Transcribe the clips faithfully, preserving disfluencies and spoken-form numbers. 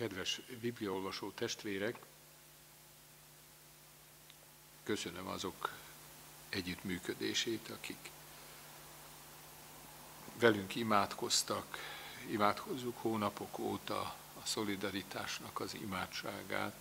Kedves bibliaolvasó testvérek, köszönöm azok együttműködését, akik velünk imádkoztak, imádkozzuk hónapok óta a szolidaritásnak az imádságát,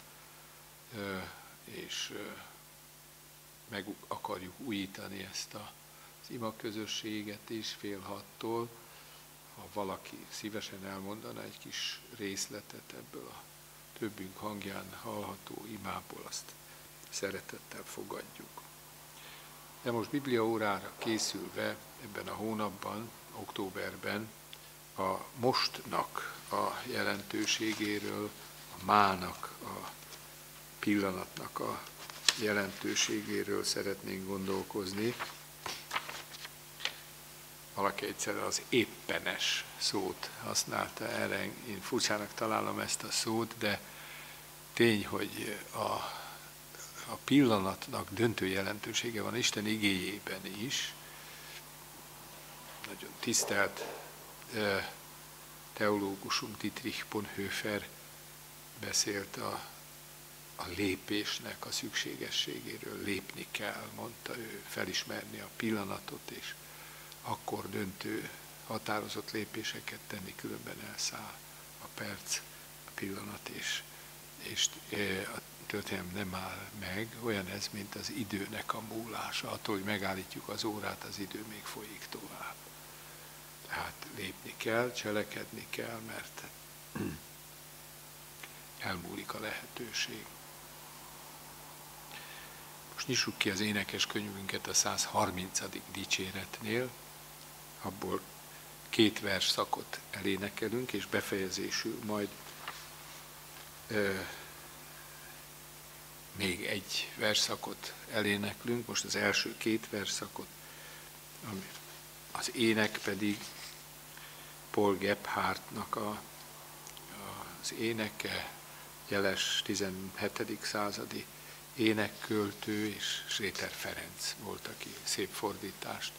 és meg akarjuk újítani ezt az imaközösséget is fél hattól. Ha valaki szívesen elmondana egy kis részletet ebből a többünk hangján hallható imából, azt szeretettel fogadjuk. De most bibliaórára készülve ebben a hónapban, októberben a mostnak a jelentőségéről, a mának, a pillanatnak a jelentőségéről szeretnénk gondolkozni. Valaki egyszer az éppenes szót használta erre, én furcsának találom ezt a szót, de tény, hogy a, a pillanatnak döntő jelentősége van Isten igéjében is. Nagyon tisztelt teológusunk Dietrich Bonhoeffer beszélt a, a lépésnek a szükségességéről. Lépni kell, mondta ő, felismerni a pillanatot, és akkor döntő, határozott lépéseket tenni, különben elszáll a perc, a pillanat, és, és a történelem nem áll meg. Olyan ez, mint az időnek a múlása. Attól, hogy megállítjuk az órát, az idő még folyik tovább. Tehát lépni kell, cselekedni kell, mert elmúlik a lehetőség. Most nyissuk ki az énekeskönyvünket a száz harmincadik dicséretnél, abból két versszakot elénekelünk, és befejezésül majd ö, még egy versszakot eléneklünk, most az első két versszakot, ami az ének pedig Paul Gebhardtnak a, az éneke, jeles tizenhetedik századi énekköltő, és Schroeder Ferenc volt, aki szép fordítást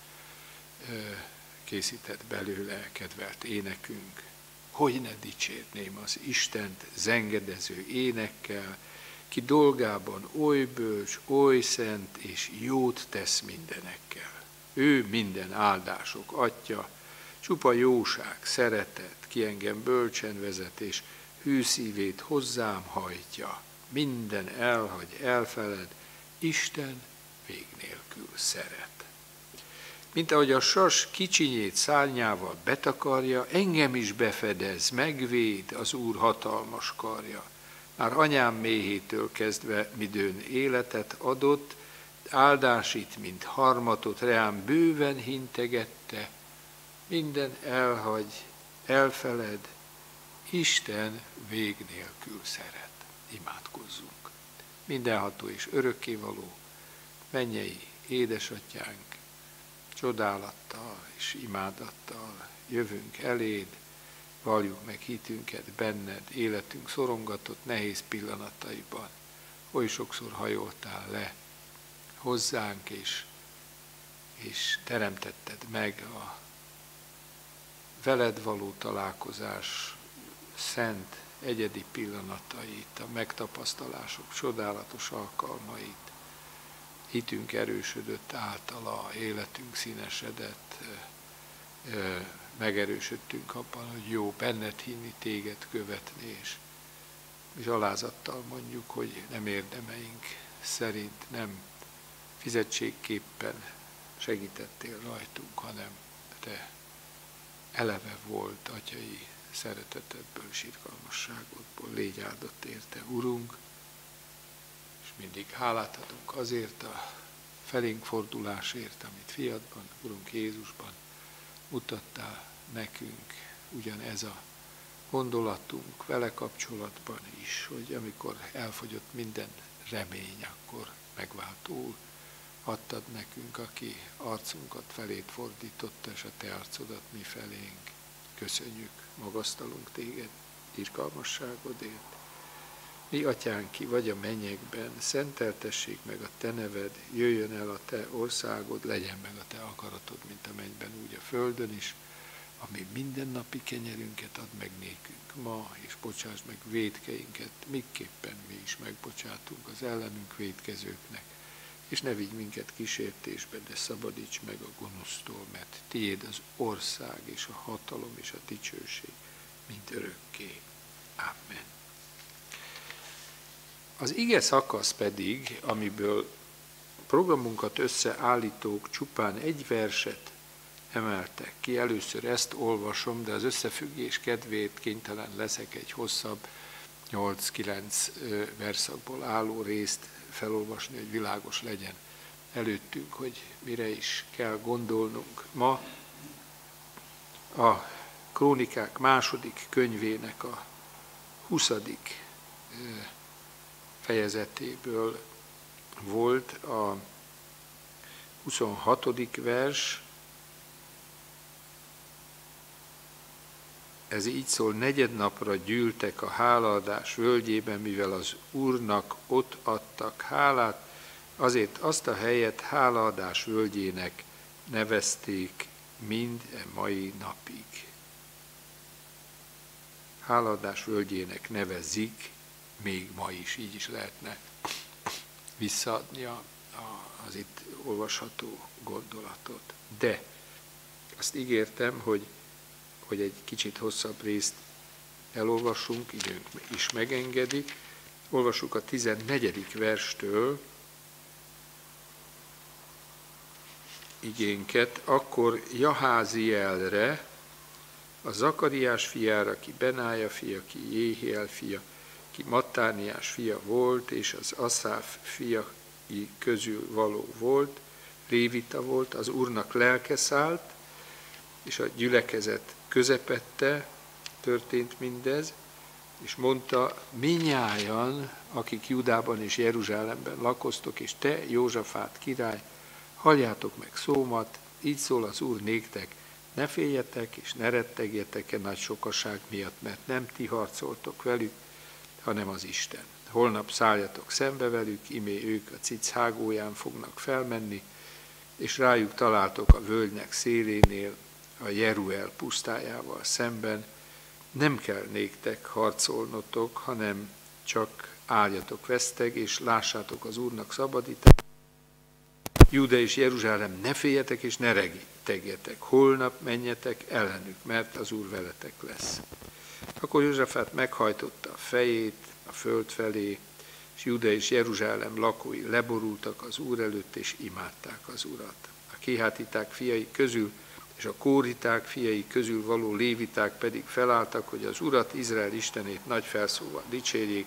készített belőle, kedvelt énekünk. Hogy ne dicsérném az Istent zengedező énekkel, ki dolgában oly bölcs, oly szent, és jót tesz mindenekkel. Ő minden áldások atya, csupa jóság, szeretet, ki engem bölcsen vezet, és hű szívét hozzám hajtja. Minden elhagy, elfeled, Isten vég nélkül szeret. Mint ahogy a sas kicsinyét szárnyával betakarja, engem is befedez, megvéd az Úr hatalmas karja. Már anyám méhétől kezdve midőn életet adott, áldásit, mint harmatot reám bőven hintegette, minden elhagy, elfeled, Isten vég nélkül szeret. Imádkozzunk. Mindenható és örökkévaló mennyei édesatyánk, csodálattal és imádattal jövünk eléd, valljuk meg hitünket benned, életünk szorongatott nehéz pillanataiban. Oly sokszor hajoltál le hozzánk, és, és teremtetted meg a veled való találkozás szent, egyedi pillanatait, a megtapasztalások csodálatos alkalmait. Hitünk erősödött általa, életünk színesedett, megerősödtünk abban, hogy jó benned hinni, téged követni, és, és alázattal mondjuk, hogy nem érdemeink szerint, nem fizetségképpen segítettél rajtunk, hanem te eleve volt atyai szeretetedből, sirgalmasságodból, légy áldott érte, Urunk, és mindig hálát adunk azért a felénk fordulásért, amit fiadban, Urunk Jézusban mutattál nekünk. Ugyanez a gondolatunk vele kapcsolatban is, hogy amikor elfogyott minden remény, akkor megváltóul adtad nekünk, aki arcunkat felét fordította, és a te arcodat mi felénk. Köszönjük, magasztalunk téged irgalmasságodért. Mi, atyánk, ki vagy a mennyekben, szenteltessék meg a te neved, jöjjön el a te országod, legyen meg a te akaratod, mint a mennyben, úgy a földön is. ami mindennapi kenyerünket ad meg nékünk ma, és bocsáss meg vétkeinket, miképpen mi is megbocsátunk az ellenünk vétkezőknek, és ne vigy minket kísértésbe, de szabadíts meg a gonosztól, mert tiéd az ország, és a hatalom, és a dicsőség, mint örökké. Amen. Az ige szakasz pedig, amiből programunkat összeállítók csupán egy verset emeltek ki. Először ezt olvasom, de az összefüggés kedvéért kénytelen leszek egy hosszabb nyolc-kilenc verszakból álló részt felolvasni, hogy világos legyen előttünk, hogy mire is kell gondolnunk. Ma a Krónikák második könyvének a huszadik fejezetéből volt a huszonhatodik vers. Ez így szól: negyednapra gyűltek a hálaadás völgyében, mivel az Úrnak ott adtak hálát, azért azt a helyet hálaadás völgyének nevezték mind e mai napig. Hálaadás völgyének nevezik még ma is, így is lehetne visszaadni a, a, az itt olvasható gondolatot. De azt ígértem, hogy, hogy egy kicsit hosszabb részt elolvassunk, időnk is megengedi. Olvassuk a tizennegyedik verstől igénket. Akkor Jaházielre, a Zakariás fiára, ki Benája fia, ki Jéhiel fia, ki Mattániás fia volt, és az Aszáf fiai közül való volt, lévita volt, az Úrnak lelke szállt, és a gyülekezet közepette történt mindez, és mondta: minnyájan, akik Júdában és Jeruzsálemben lakoztok, és te, Józsafát király, halljátok meg szómat, így szól az Úr néktek, ne féljetek és ne rettegjetek e nagy sokaság miatt, mert nem ti harcoltok velük, hanem az Isten. Holnap szálljatok szembe velük, imé ők a cic hágóján fognak felmenni, és rájuk találtok a völgynek szélénél, a Jeruel pusztájával szemben. Nem kell néktek harcolnotok, hanem csak álljatok veszteg, és lássátok az Úrnak szabadítást. Júda és Jeruzsálem, ne féljetek és ne rettegjetek, holnap menjetek ellenük, mert az Úr veletek lesz. Akkor Józsafát meghajtotta a fejét a föld felé, és Júda és Jeruzsálem lakói leborultak az Úr előtt, és imádták az Urat. A kéhátiták fiai közül és a kóriták fiai közül való léviták pedig felálltak, hogy az Urat, Izrael Istenét nagy felszóval dicsérjék,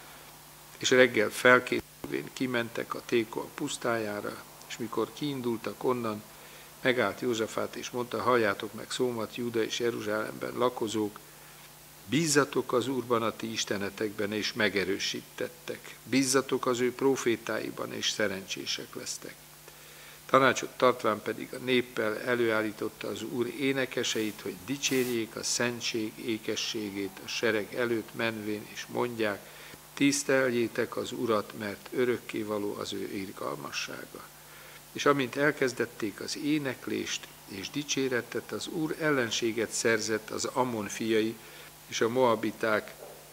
és reggel felkészülvén kimentek a Tékoa pusztájára, és mikor kiindultak onnan, megállt Józsafát, és mondta: halljátok meg szómat, Júda és Jeruzsálemben lakozók, bízzatok az Úrban, a ti istenetekben, és megerősítettek. Bízzatok az ő prófétáiban, és szerencsések lesztek. Tanácsot tartván pedig a néppel előállította az Úr énekeseit, hogy dicsérjék a szentség ékességét a sereg előtt menvén, és mondják: tiszteljétek az Urat, mert örökkévaló az ő irgalmassága. És amint elkezdették az éneklést és dicséretet, az Úr ellenséget szerzett az Ammon fiai és a moabiták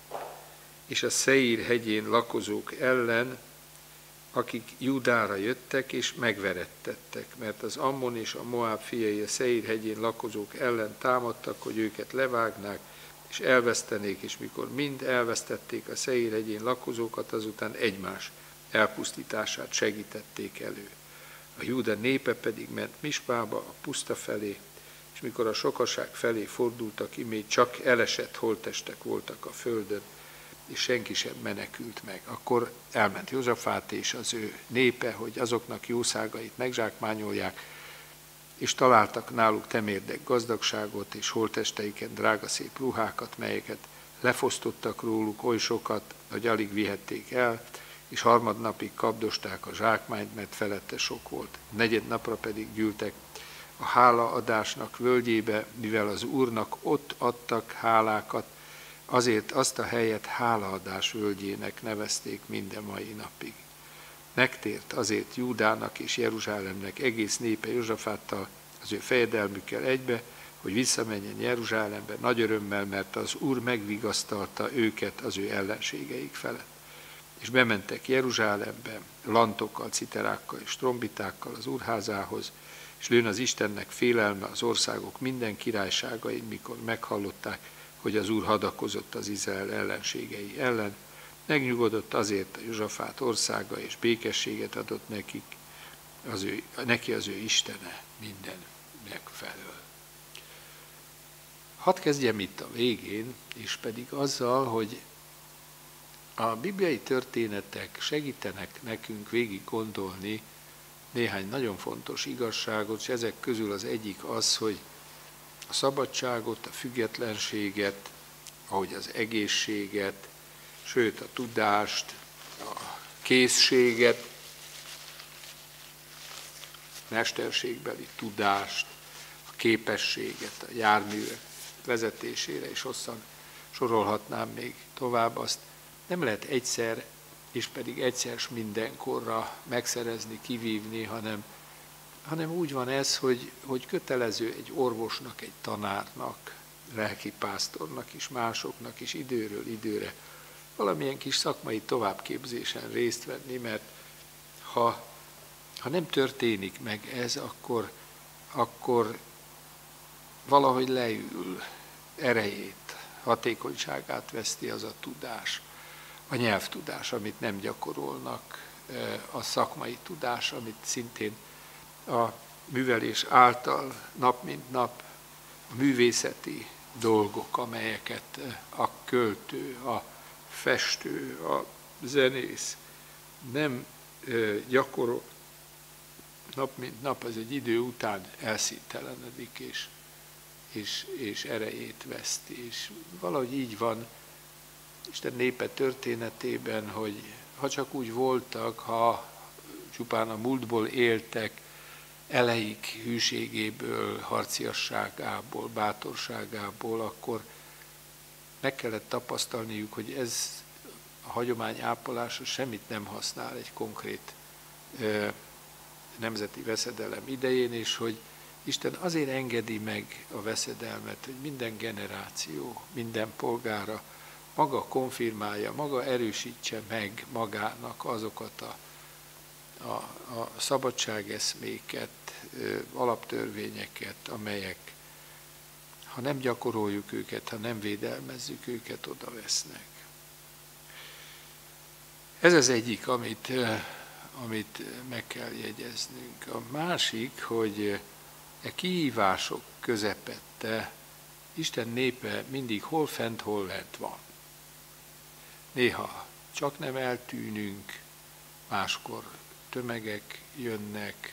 és a Szeír hegyén lakozók ellen, akik Júdára jöttek és megverettettek, mert az Ammon és a Moab fiai a Szeír hegyén lakozók ellen támadtak, hogy őket levágnák és elvesztenék, és mikor mind elvesztették a Szeír hegyén lakozókat, azután egymás elpusztítását segítették elő. A Júda népe pedig ment Mispába, a puszta felé, és mikor a sokaság felé fordultak, imét csak elesett holttestek voltak a földön, és senki sem menekült meg. Akkor elment Józsafát és az ő népe, hogy azoknak jószágait megzsákmányolják, és találtak náluk temérdek gazdagságot, és holttesteiken drága szép ruhákat, melyeket lefosztottak róluk oly sokat, hogy alig vihették el, és harmadnapig kapdosták a zsákmányt, mert felette sok volt. Negyed napra pedig gyűltek a hálaadásnak völgyébe, mivel az Úrnak ott adtak hálákat, azért azt a helyet hálaadás völgyének nevezték minden mai napig. Megtért azért Júdának és Jeruzsálemnek egész népe Józsafáttal, az ő fejedelmükkel egybe, hogy visszamenjen Jeruzsálembe nagy örömmel, mert az Úr megvigasztalta őket az ő ellenségeik felett. És bementek Jeruzsálembe lantokkal, citerákkal és trombitákkal az úrházához, és lőn az Istennek félelme az országok minden királyságain, mikor meghallották, hogy az Úr hadakozott az Izrael ellenségei ellen. Megnyugodott azért a Józsafát országa, és békességet adott nekik, az ő, neki az ő Istene minden megfelől. Hadd kezdjem itt a végén, és pedig azzal, hogy a bibliai történetek segítenek nekünk végig gondolni néhány nagyon fontos igazságot, és ezek közül az egyik az, hogy a szabadságot, a függetlenséget, ahogy az egészséget, sőt a tudást, a készséget, mesterségbeli tudást, a képességet, a járművek vezetésére, és hosszan sorolhatnám még tovább, azt nem lehet egyszer, és pedig egyszer s mindenkorra megszerezni, kivívni, hanem, hanem úgy van ez, hogy, hogy kötelező egy orvosnak, egy tanárnak, lelkipásztornak is, másoknak is időről időre valamilyen kis szakmai továbbképzésen részt venni, mert ha, ha nem történik meg ez, akkor, akkor valahogy leül, erejét, hatékonyságát veszti az a tudás, a nyelvtudás, amit nem gyakorolnak, a szakmai tudás, amit szintén a művelés által nap mint nap a művészeti dolgok, amelyeket a költő, a festő, a zenész nem gyakorol nap mint nap, az egy idő után elszíntelenedik, és, és, és erejét veszti. És valahogy így van Isten népe történetében, hogy ha csak úgy voltak, ha csupán a múltból éltek, eleik hűségéből, harciasságából, bátorságából, akkor meg kellett tapasztalniuk, hogy ez a hagyomány ápolása semmit nem használ egy konkrét ö, nemzeti veszedelem idején, és hogy Isten azért engedi meg a veszedelmet, hogy minden generáció, minden polgára maga konfirmálja, maga erősítse meg magának azokat a, a, a szabadságeszméket, alaptörvényeket, amelyek, ha nem gyakoroljuk őket, ha nem védelmezzük őket, oda vesznek. Ez az egyik, amit, amit meg kell jegyeznünk. A másik, hogy e kihívások közepette Isten népe mindig hol fent, hol lent van. Néha csak nem eltűnünk, máskor tömegek jönnek,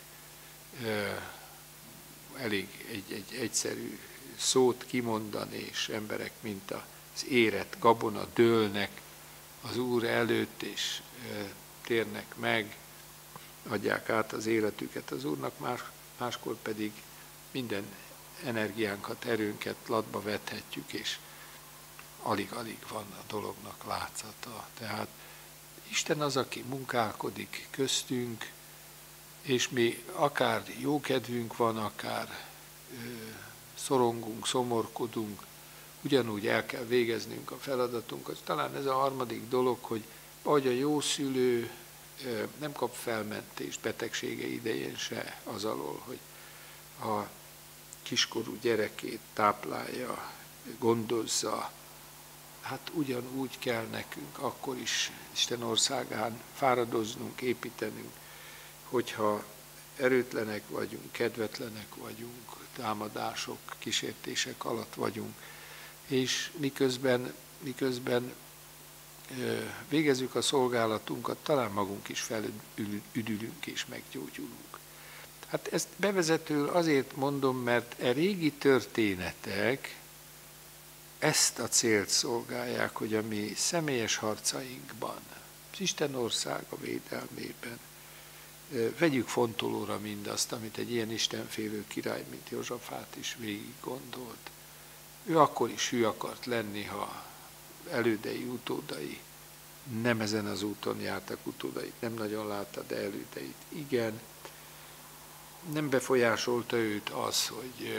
elég egy, egy egyszerű szót kimondani, és emberek, mint az érett gabona dőlnek az Úr előtt, és térnek meg, adják át az életüket az Úrnak, más, máskor pedig minden energiánkat, erőnket latba vethetjük, és alig-alig van a dolognak látszata. Tehát Isten az, aki munkálkodik köztünk, és mi akár jókedvünk van, akár ö, szorongunk, szomorkodunk, ugyanúgy el kell végeznünk a feladatunkat. Talán ez a harmadik dolog, hogy ahogy a jó szülő ö, nem kap felmentést betegsége idején se az alól, hogy a kiskorú gyerekét táplálja, gondozza, hát ugyanúgy kell nekünk akkor is Isten országán fáradoznunk, építenünk, hogyha erőtlenek vagyunk, kedvetlenek vagyunk, támadások, kísértések alatt vagyunk, és miközben, miközben végezzük a szolgálatunkat, talán magunk is felüdülünk és meggyógyulunk. Hát ezt bevezetőül azért mondom, mert e régi történetek ezt a célt szolgálják, hogy a mi személyes harcainkban, az Isten országa védelmében vegyük fontolóra mindazt, amit egy ilyen istenfélő király, mint Józsafát is végig gondolt. Ő akkor is hű akart lenni, ha elődei, utódai nem ezen az úton jártak, utódait nem nagyon látta, de elődeit igen. Nem befolyásolta őt az, hogy, hogy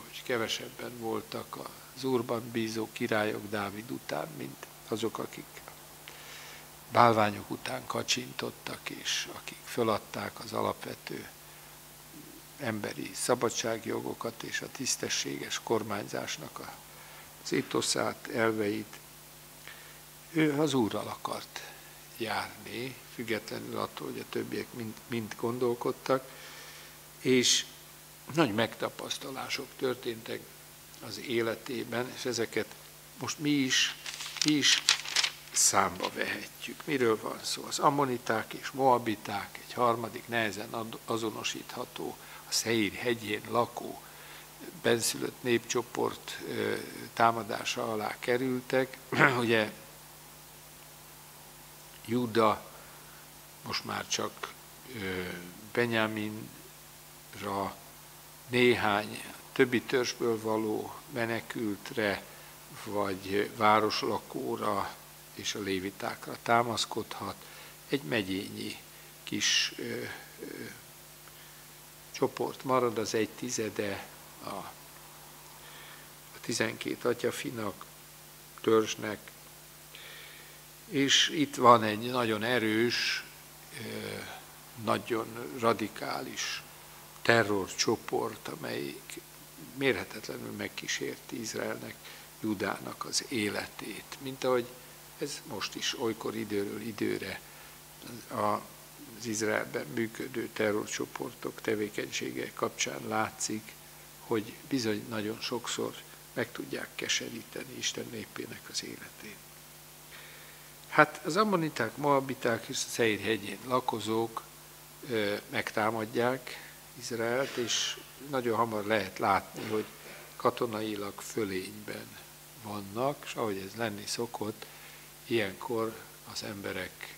hogy kevesebben voltak az Úrban bízó királyok Dávid után, mint azok, akik bálványok után kacsintottak, és akik föladták az alapvető emberi szabadságjogokat és a tisztességes kormányzásnak az étoszát, elveit. Ő az Úrral akart járni, függetlenül attól, hogy a többiek mind, mind gondolkodtak, és nagy megtapasztalások történtek az életében, és ezeket most mi is, mi is számba vehetjük. Miről van szó? Az ammoniták és moabiták, egy harmadik nehezen azonosítható, a Szeír hegyén lakó, benszülött népcsoport támadása alá kerültek. Ugye Júda most már csak Benjaminra, néhány többi törzsből való menekültre, vagy városlakóra és a lévitákra támaszkodhat. Egy megyényi kis ö, ö, csoport marad, az egy tizede a, a tizenkét atyafinak, törzsnek, és itt van egy nagyon erős, ö, nagyon radikális terrorcsoport, amelyik mérhetetlenül megkísérti Izraelnek, Judának az életét. Mint ahogy ez most is olykor időről időre az Izraelben működő terrorcsoportok tevékenysége kapcsán látszik, hogy bizony nagyon sokszor meg tudják keseríteni Isten népének az életét. Hát az ammoniták, moabiták és a Szeír hegyén lakozók ö, megtámadják Izraelt, és nagyon hamar lehet látni, hogy katonailag fölényben vannak, és ahogy ez lenni szokott, ilyenkor az emberek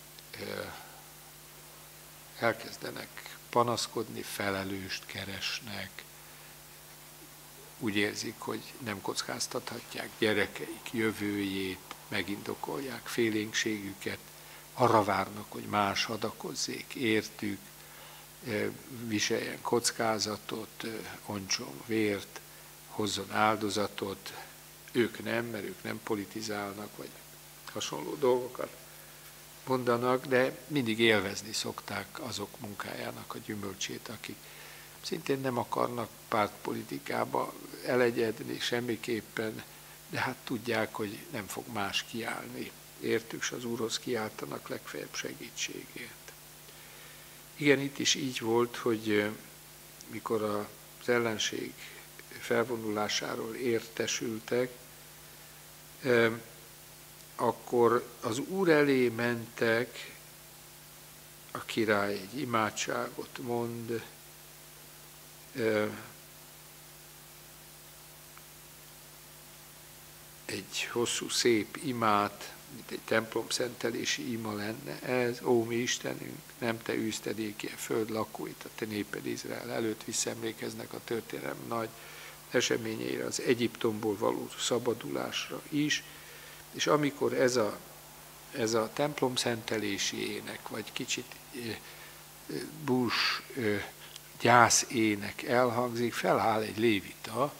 elkezdenek panaszkodni, felelőst keresnek, úgy érzik, hogy nem kockáztathatják gyerekeik jövőjét, megindokolják félénkségüket, arra várnak, hogy más hadakozzék értük, viseljen kockázatot, ontson vért, hozzon áldozatot, ők nem, mert ők nem politizálnak, vagy hasonló dolgokat mondanak, de mindig élvezni szokták azok munkájának a gyümölcsét, akik szintén nem akarnak pártpolitikába elegyedni semmiképpen, de hát tudják, hogy nem fog más kiállni. Értük, és az Úrhoz kiáltanak legfeljebb segítségért. Igen, itt is így volt, hogy mikor az ellenség felvonulásáról értesültek, akkor az Úr elé mentek, a király egy imádságot mond, egy hosszú, szép imát, mint egy templom szentelési ima lenne ez. Ó, mi Istenünk, nem te űzted ki a föld lakóit, a te néped Izrael előtt, visszaemlékeznek a történelem nagy eseményeire, az Egyiptomból való szabadulásra is, és amikor ez a, ez a templom szentelési ének, vagy kicsit bús gyász ének elhangzik, feláll egy lévita,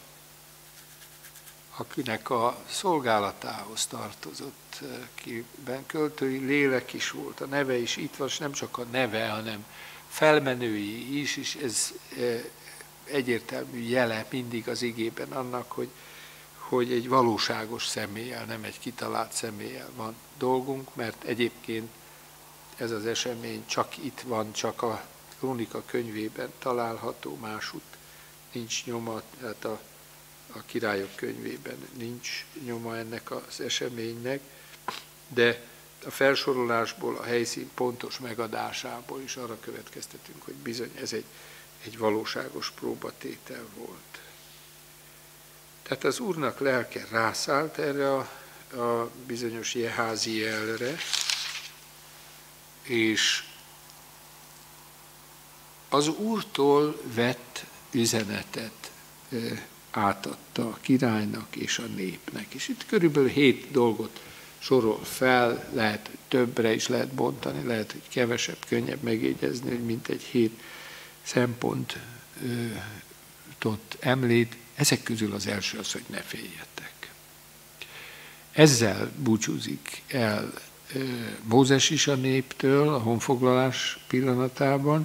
akinek a szolgálatához tartozott, kiben költői lélek is volt, a neve is itt van, és nem csak a neve, hanem felmenői is, és ez egyértelmű jele mindig az igében annak, hogy, hogy egy valóságos személlyel, nem egy kitalált személlyel van dolgunk, mert egyébként ez az esemény csak itt van, csak a Krónika könyvében található, másút nincs nyoma, tehát a A Királyok könyvében nincs nyoma ennek az eseménynek, de a felsorolásból, a helyszín pontos megadásából is arra következtetünk, hogy bizony ez egy, egy valóságos próbatétel volt. Tehát az Úrnak lelke rászállt erre a, a bizonyos Jeházielre, és az Úrtól vett üzenetet átadta a királynak és a népnek. És itt körülbelül hét dolgot sorol fel, lehet, hogy többre is lehet bontani, lehet, hogy kevesebb, könnyebb megjegyezni, hogy mint egy hét szempontot említ. Ezek közül az első az, hogy ne féljetek. Ezzel búcsúzik el Mózes is a néptől a honfoglalás pillanatában,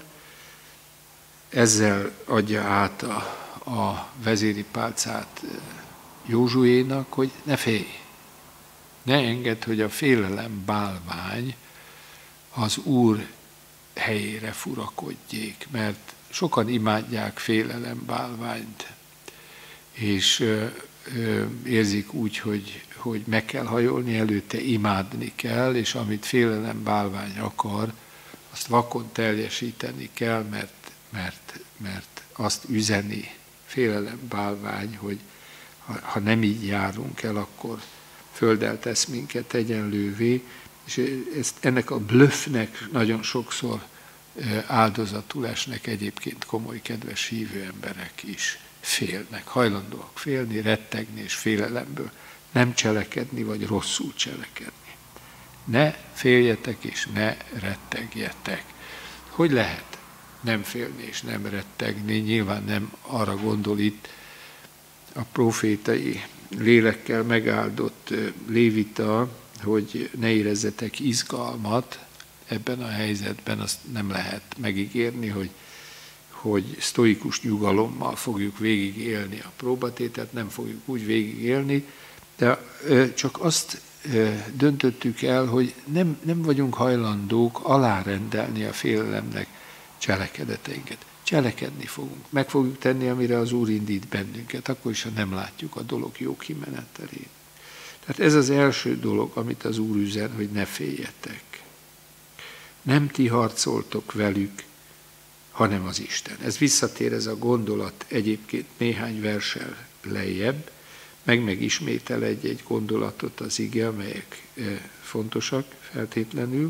ezzel adja át a, a vezéri pálcát Józsuénak, hogy ne félj, ne engedd, hogy a félelem bálvány az Úr helyére furakodjék, mert sokan imádják félelem bálványt, és ö, ö, érzik úgy, hogy, hogy meg kell hajolni előtte, imádni kell, és amit félelem bálvány akar, azt vakon teljesíteni kell, mert, mert, mert azt üzeni félelem bálvány, hogy ha, ha nem így járunk el, akkor földdel tesz minket egyenlővé, és ezt, ennek a blöffnek nagyon sokszor áldozatul esnek egyébként komoly, kedves hívő emberek is. Félnek, hajlandóak félni, rettegni és félelemből nem cselekedni, vagy rosszul cselekedni. Ne féljetek és ne rettegjetek. Hogy lehet nem félni és nem rettegni? Nyilván nem arra gondol itt a profétai lélekkel megáldott lévita, hogy ne érezzetek izgalmat ebben a helyzetben, azt nem lehet megígérni, hogy, hogy sztoikus nyugalommal fogjuk végigélni a próbatételt, nem fogjuk úgy végigélni, de csak azt döntöttük el, hogy nem, nem vagyunk hajlandók alárendelni a félelemnek cselekedeteinket. Cselekedni fogunk. Meg fogjuk tenni, amire az Úr indít bennünket, akkor is, ha nem látjuk a dolog jó kimenetelét. Tehát ez az első dolog, amit az Úr üzen, hogy ne féljetek. Nem ti harcoltok velük, hanem az Isten. Ez visszatér ez a gondolat egyébként néhány verssel lejjebb, meg megismétel egy-egy gondolatot az ige, amelyek fontosak feltétlenül.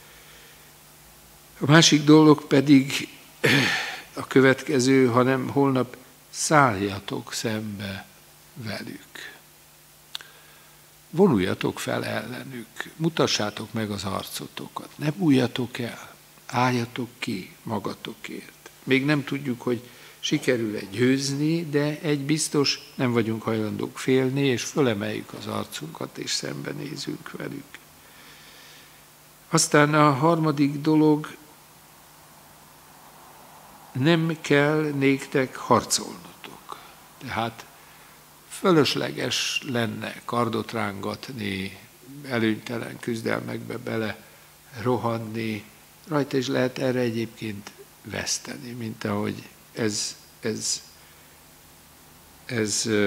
A másik dolog pedig a következő, hanem holnap szálljatok szembe velük. Vonuljatok fel ellenük, mutassátok meg az arcotokat, ne bújjatok el, álljatok ki magatokért. Még nem tudjuk, hogy sikerül-e győzni, de egy biztos, nem vagyunk hajlandók félni, és fölemeljük az arcunkat, és szembenézünk velük. Aztán a harmadik dolog, nem kell néktek harcolnotok. Tehát fölösleges lenne kardot rángatni, előnytelen küzdelmekbe bele rohanni, rajta is lehet erre egyébként veszteni, mint ahogy ez, ez, ez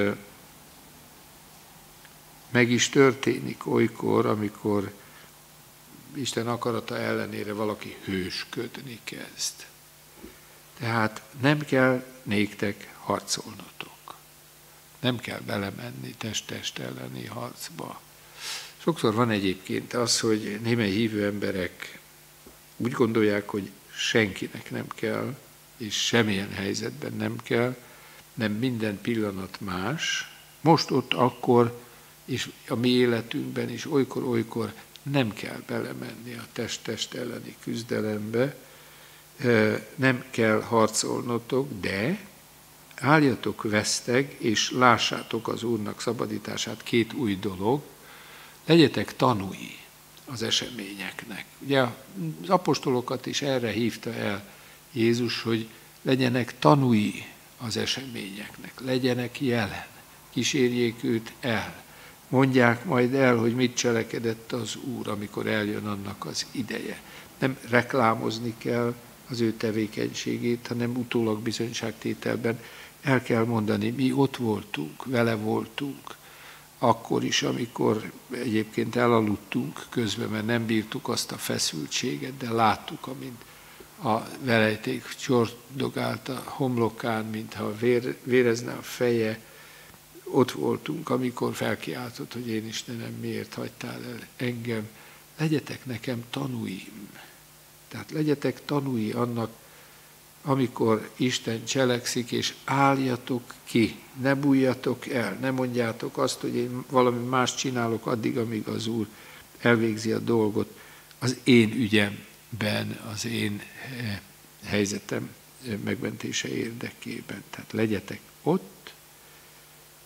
meg is történik olykor, amikor Isten akarata ellenére valaki hősködni kezd. Tehát nem kell néktek harcolnotok. Nem kell belemenni test-test elleni harcba. Sokszor van egyébként az, hogy némely hívő emberek úgy gondolják, hogy senkinek nem kell, és semmilyen helyzetben nem kell, nem minden pillanat más. Most ott akkor, és a mi életünkben is olykor-olykor nem kell belemenni a test-test elleni küzdelembe, nem kell harcolnotok, de álljatok veszteg, és lássátok az Úrnak szabadítását, két új dolog, legyetek tanúi az eseményeknek. Ugye az apostolokat is erre hívta el Jézus, hogy legyenek tanúi az eseményeknek, legyenek jelen, kísérjék őt el, mondják majd el, hogy mit cselekedett az Úr, amikor eljön annak az ideje. Nem reklámozni kell az ő tevékenységét, hanem utólag bizonyságtételben el kell mondani, mi ott voltunk, vele voltunk, akkor is, amikor egyébként elaludtunk közben, mert nem bírtuk azt a feszültséget, de láttuk, amint a velejték csordogált a homlokán, mintha vér, vérezne a feje, ott voltunk, amikor felkiáltott, hogy én Istenem, miért hagytál el engem, legyetek nekem tanúim. Tehát legyetek tanúi annak, amikor Isten cselekszik, és álljatok ki, ne bújjatok el, ne mondjátok azt, hogy én valami más csinálok addig, amíg az Úr elvégzi a dolgot az én ügyemben, az én helyzetem megmentése érdekében. Tehát legyetek ott,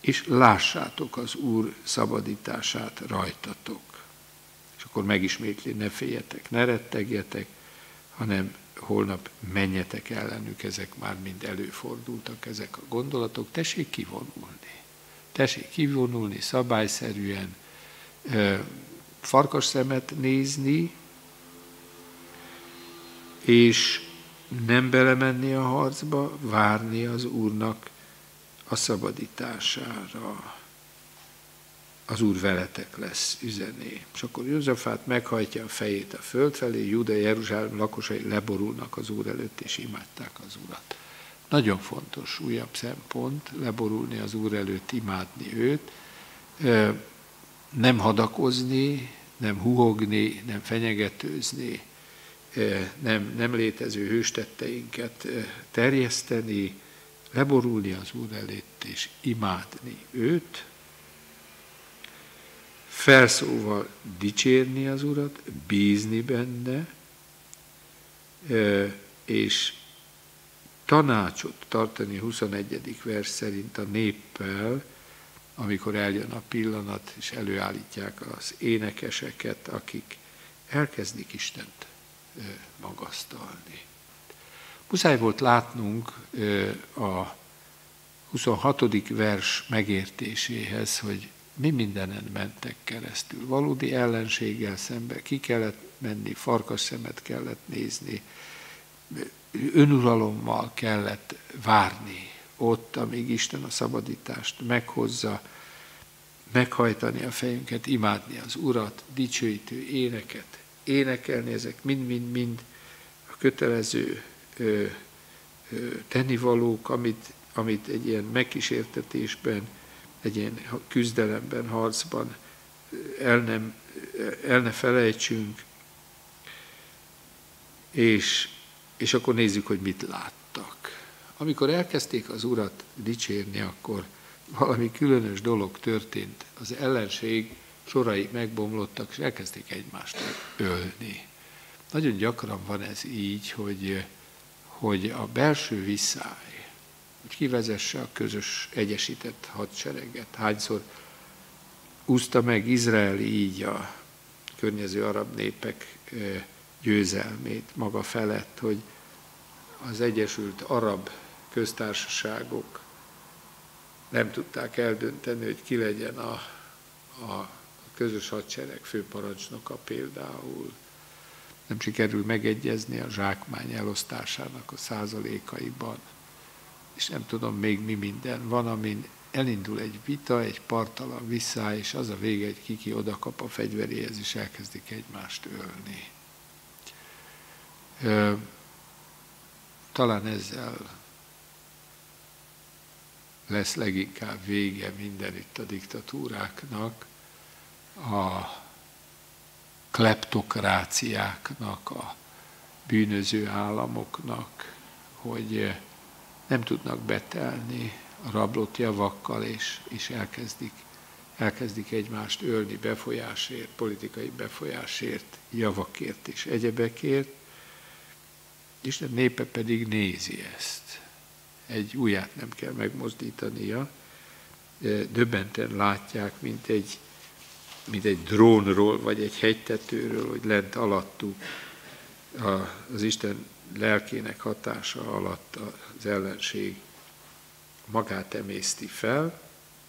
és lássátok az Úr szabadítását rajtatok. És akkor megismétli, ne féljetek, ne rettegjetek, hanem holnap menjetek ellenük, ezek már mind előfordultak, ezek a gondolatok, tessék kivonulni. Tessék kivonulni szabályszerűen, farkas szemet nézni, és nem belemenni a harcba, várni az Úrnak a szabadítására. Az Úr veletek lesz, üzené. És akkor Józsafát meghajtja a fejét a föld felé, Júda, Jeruzsálem lakosai leborulnak az Úr előtt, és imádták az Urat. Nagyon fontos, újabb szempont, leborulni az Úr előtt, imádni őt, nem hadakozni, nem huhogni, nem fenyegetőzni, nem, nem létező hőstetteinket terjeszteni, leborulni az Úr előtt, és imádni őt, felszóval dicsérni az Urat, bízni benne, és tanácsot tartani huszonegyedik vers szerint a néppel, amikor eljön a pillanat, és előállítják az énekeseket, akik elkezdik Istent magasztalni. Muszáj volt látnunk a huszonhatodik vers megértéséhez, hogy mi mindenen mentek keresztül. Valódi ellenséggel szembe ki kellett menni, farkas szemet kellett nézni, önuralommal kellett várni ott, amíg Isten a szabadítást meghozza, meghajtani a fejünket, imádni az Urat, dicsőítő éneket, énekelni, ezek mind-mind-mind a kötelező ö, ö, tennivalók, amit, amit egy ilyen megkísértetésben, egy ilyen küzdelemben, harcban el, nem, el ne felejtsünk, és, és akkor nézzük, hogy mit láttak. Amikor elkezdték az Urat dicsérni, akkor valami különös dolog történt. Az ellenség sorai megbomlottak, és elkezdték egymást ölni. Nagyon gyakran van ez így, hogy, hogy a belső visszály, hogy kivezesse a közös egyesített hadsereget. Hányszor úszta meg Izrael így a környező arab népek győzelmét maga felett, hogy az Egyesült Arab Köztársaságok nem tudták eldönteni, hogy ki legyen a, a közös hadsereg főparancsnoka például. Nem sikerül megegyezni a zsákmány elosztásának a százalékaiban. És nem tudom, még mi minden van, amin elindul egy vita, egy parttalan visszáj, és az a vége, hogy kiki odakap a fegyveréhez, és elkezdik egymást ölni. Ö, talán ezzel lesz leginkább vége mindenütt a diktatúráknak, a kleptokráciáknak, a bűnöző államoknak, hogy nem tudnak betelni a rablott javakkal, és, és elkezdik, elkezdik egymást ölni befolyásért, politikai befolyásért, javakért és egyebekért. Isten népe pedig nézi ezt. Egy ujját nem kell megmozdítania, döbbenten látják, mint egy, mint egy drónról, vagy egy hegytetőről, hogy lent alattuk az Isten lelkének hatása alatt az ellenség magát emészti fel,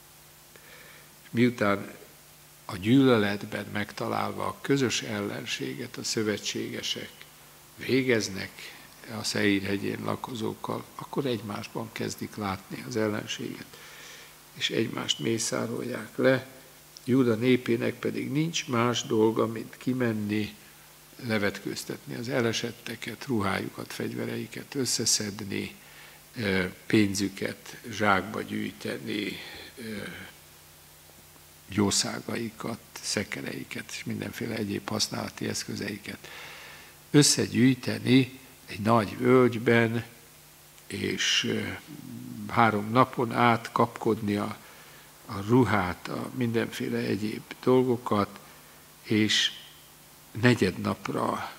miután a gyűlöletben megtalálva a közös ellenséget a szövetségesek végeznek a Szeír hegyén lakozókkal, akkor egymásban kezdik látni az ellenséget, és egymást mészárolják le. Júda népének pedig nincs más dolga, mint kimenni, levetkőztetni az elesetteket, ruhájukat, fegyvereiket összeszedni, pénzüket zsákba gyűjteni, jószágaikat, szekereiket és mindenféle egyéb használati eszközeiket összegyűjteni egy nagy völgyben, és három napon át kapkodni a, a ruhát, a mindenféle egyéb dolgokat, és negyed napra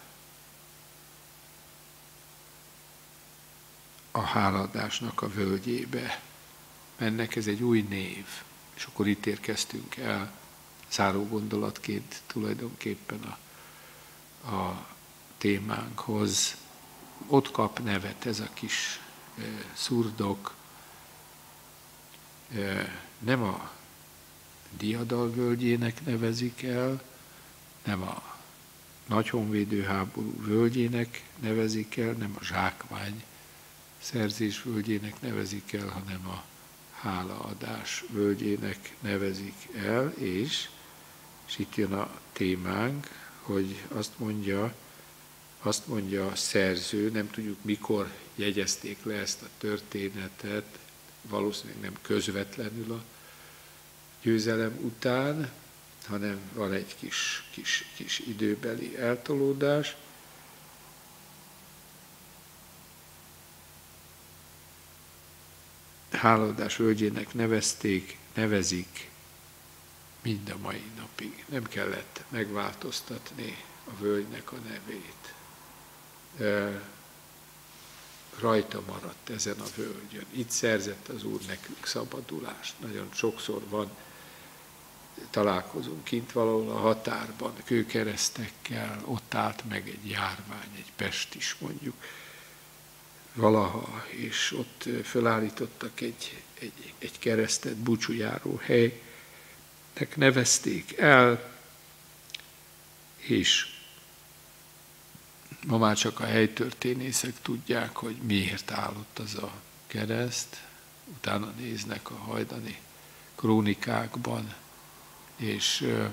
a hálaadásnak a völgyébe mennek. Ez egy új név. És akkor itt érkeztünk el, záró gondolatként tulajdonképpen a, a témánkhoz. Ott kap nevet ez a kis e, szurdok, e, nem a Diadal völgyének nevezik el, nem a nagy honvédő háború völgyének nevezik el, nem a zsákmány szerzés völgyének nevezik el, hanem a hálaadás völgyének nevezik el, és, és itt jön a témánk, hogy azt mondja, azt mondja a szerző, nem tudjuk mikor jegyezték le ezt a történetet, valószínűleg nem közvetlenül a győzelem után, hanem van egy kis, kis, kis időbeli eltolódás. Hálaadás völgyének nevezték, nevezik mind a mai napig. Nem kellett megváltoztatni a völgynek a nevét. Rajta maradt ezen a völgyön. Itt szerzett az Úr nekünk szabadulást. Nagyon sokszor van, találkozunk kint valahol a határban, kőkeresztekkel, ott állt meg egy járvány, egy pest is mondjuk, valaha, és ott felállítottak egy, egy, egy keresztet, búcsújáró helynek nevezték el, és ma már csak a helytörténészek tudják, hogy miért állott az a kereszt, utána néznek a hajdani krónikákban, és uh,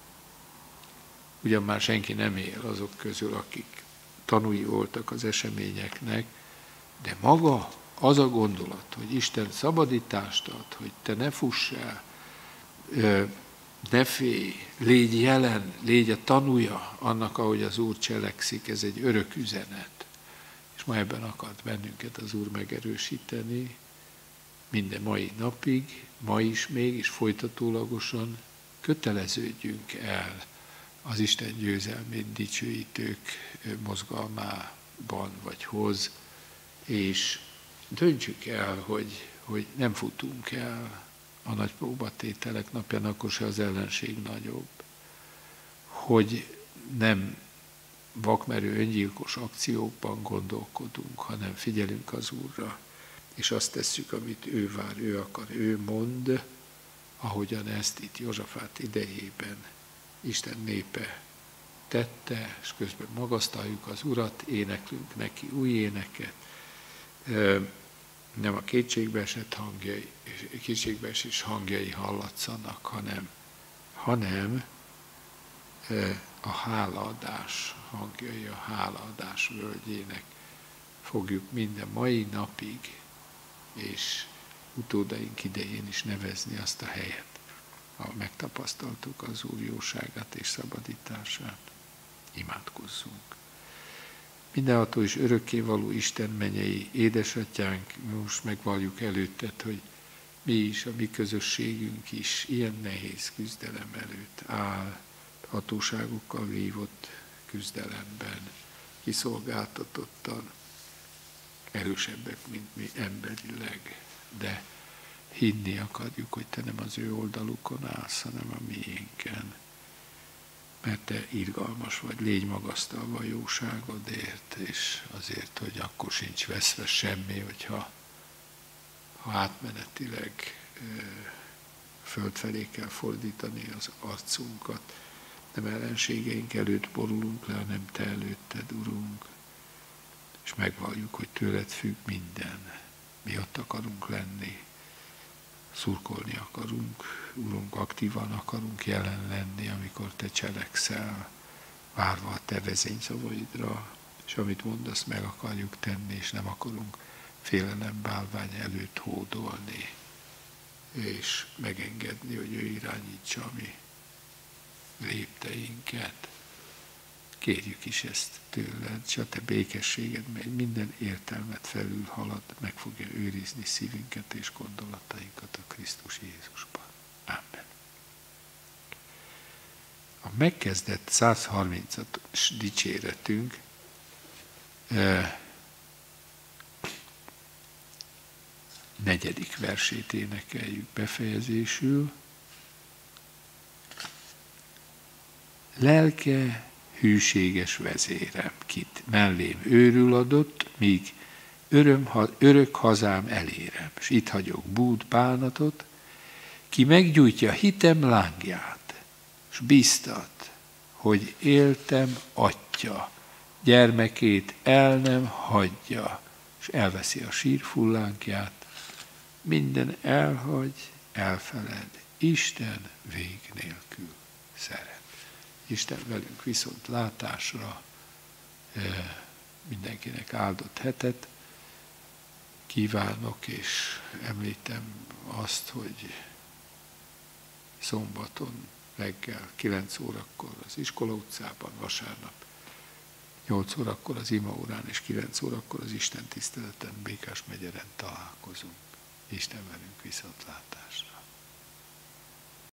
ugyan már senki nem él azok közül, akik tanúi voltak az eseményeknek, de maga az a gondolat, hogy Isten szabadítást ad, hogy te ne fuss el, uh, ne félj, légy jelen, légy a tanúja annak, ahogy az Úr cselekszik, ez egy örök üzenet. És ma ebben akart bennünket az Úr megerősíteni, minden mai napig, ma is még, és folytatólagosan köteleződjünk el az Isten győzelmét dicsőítők mozgalmában vagy hoz, és döntsük el, hogy, hogy nem futunk el a nagy próbatételek napján, akkor se az ellenség nagyobb, hogy nem vakmerő öngyilkos akciókban gondolkodunk, hanem figyelünk az Úrra, és azt tesszük, amit ő vár, ő akar, ő mond, ahogyan ezt itt Józsafát idejében Isten népe tette, és közben magasztaljuk az Urat, éneklünk neki új éneket, nem a kétségbeesett hangjai, kétségbeesés hangjai hallatszanak, hanem, hanem a hálaadás hangjai, a hálaadás völgyének fogjuk minden mai napig, és utódaink idején is nevezni azt a helyet, ahol megtapasztaltuk az Úr jóságát és szabadítását. Imádkozzunk. Mindenható és örökkévaló Isten mennyei édesatyánk, most megvalljuk előtted, hogy mi is, a mi közösségünk is ilyen nehéz küzdelem előtt áll, hatóságokkal vívott küzdelemben, kiszolgáltatottan, erősebbek, mint mi emberileg, de hinni akarjuk, hogy te nem az ő oldalukon állsz, hanem a miénken. Mert te irgalmas vagy, légy magasztalva a jóságodért, és azért, hogy akkor sincs veszve semmi, hogyha ha átmenetileg ö, föld felé kell fordítani az arcunkat, nem ellenségeink előtt borulunk le, hanem te előtted, Urunk, és megvalljuk, hogy tőled függ minden. Mi ott akarunk lenni, szurkolni akarunk, Urunk, aktívan akarunk jelen lenni, amikor te cselekszel, várva a te vezényszavaidra, és amit mondasz, meg akarjuk tenni, és nem akarunk félelembálvány előtt hódolni, és megengedni, hogy ő irányítsa a mi lépteinket. Kérjük is ezt tőled, és a te békességed, mely minden értelmet felül halad, meg fogja őrizni szívünket és gondolatainkat a Krisztus Jézusban. Amen. A megkezdett száz harmincadik dicséretünk negyedik versét énekeljük befejezésül. Lelke hűséges vezérem, kit mellém őrül adott, míg öröm, örök hazám elérem, s itt hagyok búd bánatot, ki meggyújtja hitem lángját, s biztat, hogy éltem atya, gyermekét el nem hagyja, és elveszi a sírfullánkját, minden elhagy, elfeled, Isten vég nélkül szeret. Isten velünk viszont látásra, mindenkinek áldott hetet kívánok, és említem azt, hogy szombaton reggel kilenc órakor az Iskola utcában, vasárnap nyolc órakor az imaórán és kilenc órakor az Isten tiszteleten Békás megyeren találkozunk. Isten velünk viszontlátásra.